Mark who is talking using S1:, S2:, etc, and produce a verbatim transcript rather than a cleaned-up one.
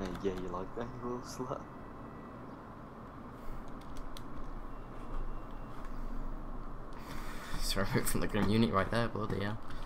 S1: Uh, yeah, you like that, you little slut?
S2: He's removed from the Grim unit right there, bloody hell.